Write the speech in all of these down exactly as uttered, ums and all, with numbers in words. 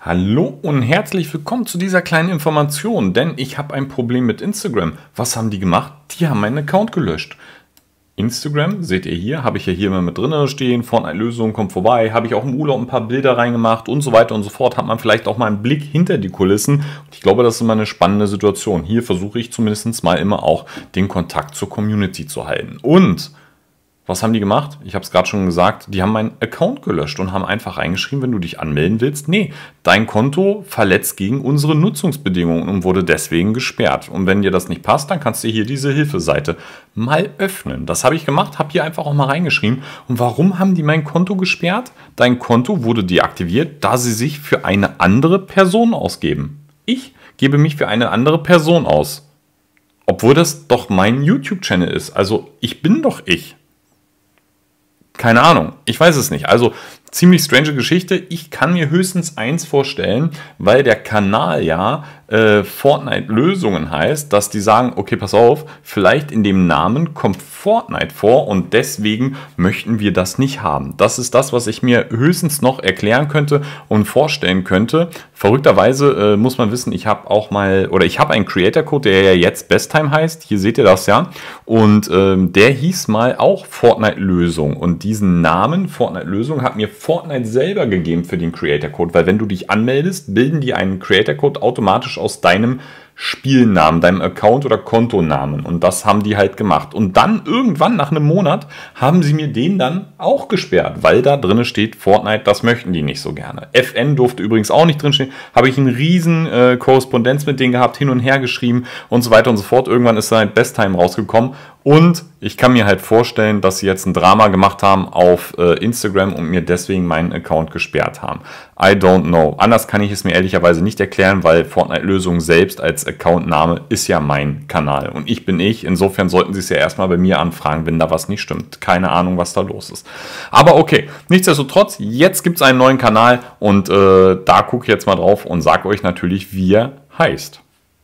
Hallo und herzlich willkommen zu dieser kleinen Information, denn ich habe ein Problem mit Instagram. Was haben die gemacht? Die haben meinen Account gelöscht. Instagram, seht ihr hier, habe ich ja hier immer mit drin stehen, Fortnite-Lösung, kommt vorbei, habe ich auch im Urlaub ein paar Bilder reingemacht und so weiter und so fort, hat man vielleicht auch mal einen Blick hinter die Kulissen. Und ich glaube, das ist immer eine spannende Situation. Hier versuche ich zumindest mal immer auch den Kontakt zur Community zu halten. Und was haben die gemacht? Ich habe es gerade schon gesagt, die haben meinen Account gelöscht und haben einfach reingeschrieben, wenn du dich anmelden willst, nee, dein Konto verletzt gegen unsere Nutzungsbedingungen und wurde deswegen gesperrt. Und wenn dir das nicht passt, dann kannst du hier diese Hilfeseite mal öffnen. Das habe ich gemacht, habe hier einfach auch mal reingeschrieben. Und warum haben die mein Konto gesperrt? Dein Konto wurde deaktiviert, da sie sich für eine andere Person ausgeben. Ich gebe mich für eine andere Person aus. Obwohl das doch mein YouTube-Channel ist. Also ich bin doch ich. Keine Ahnung, ich weiß es nicht. Also ziemlich strange Geschichte. Ich kann mir höchstens eins vorstellen, weil der Kanal ja äh, Fortnite-Lösungen heißt, dass die sagen, okay, pass auf, vielleicht in dem Namen kommt Fortnite vor und deswegen möchten wir das nicht haben. Das ist das, was ich mir höchstens noch erklären könnte und vorstellen könnte. Verrückterweise äh, muss man wissen, ich habe auch mal, oder ich habe einen Creator-Code, der ja jetzt Besttime heißt. Hier seht ihr das ja. Und ähm, der hieß mal auch Fortnite-Lösung. Und diesen Namen, Fortnite-Lösung, hat mir Fortnite selber gegeben für den Creator-Code, weil wenn du dich anmeldest, bilden die einen Creator-Code automatisch aus deinem Spielnamen, deinem Account- oder Kontonamen. Und das haben die halt gemacht. Und dann irgendwann nach einem Monat haben sie mir den dann auch gesperrt, weil da drin steht Fortnite, das möchten die nicht so gerne. F N durfte übrigens auch nicht drin stehen. Habe ich eine riesen äh, Korrespondenz mit denen gehabt, hin und her geschrieben und so weiter und so fort. Irgendwann ist dann Besttime rausgekommen. Und ich kann mir halt vorstellen, dass sie jetzt ein Drama gemacht haben auf äh, Instagram und mir deswegen meinen Account gesperrt haben. I don't know. Anders kann ich es mir ehrlicherweise nicht erklären, weil Fortnite-Lösung selbst als Accountname ist ja mein Kanal. Und ich bin ich. Insofern sollten sie es ja erstmal bei mir anfragen, wenn da was nicht stimmt. Keine Ahnung, was da los ist. Aber okay, nichtsdestotrotz, jetzt gibt es einen neuen Kanal und äh, da gucke ich jetzt mal drauf und sage euch natürlich, wie er heißt.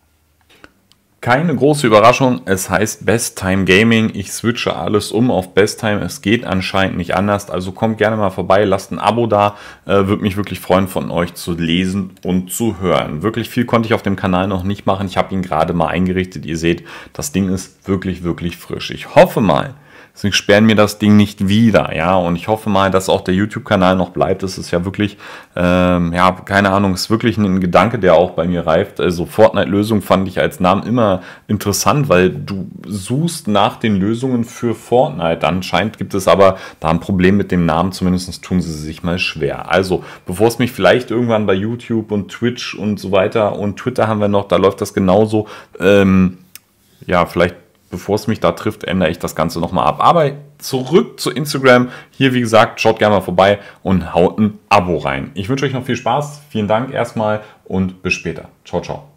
Keine große Überraschung, es heißt Besttime Gaming. Ich switche alles um auf Besttime. Es geht anscheinend nicht anders. Also kommt gerne mal vorbei, lasst ein Abo da. Äh, würde mich wirklich freuen, von euch zu lesen und zu hören. Wirklich viel konnte ich auf dem Kanal noch nicht machen. Ich habe ihn gerade mal eingerichtet. Ihr seht, das Ding ist wirklich, wirklich frisch. Ich hoffe mal, sie sperren mir das Ding nicht wieder, ja, und ich hoffe mal, dass auch der YouTube-Kanal noch bleibt. Es ist ja wirklich, ähm, ja, keine Ahnung, es ist wirklich ein Gedanke, der auch bei mir reift. Also Fortnite-Lösung fand ich als Namen immer interessant, weil du suchst nach den Lösungen für Fortnite. Anscheinend gibt es aber da ein Problem mit dem Namen, zumindest tun sie sich mal schwer. Also, bevor es mich vielleicht irgendwann bei YouTube und Twitch und so weiter und Twitter haben wir noch, da läuft das genauso, ähm, ja, vielleicht bevor es mich da trifft, ändere ich das Ganze nochmal ab. Aber zurück zu Instagram. Hier, wie gesagt, schaut gerne mal vorbei und haut ein Abo rein. Ich wünsche euch noch viel Spaß. Vielen Dank erstmal und bis später. Ciao, ciao.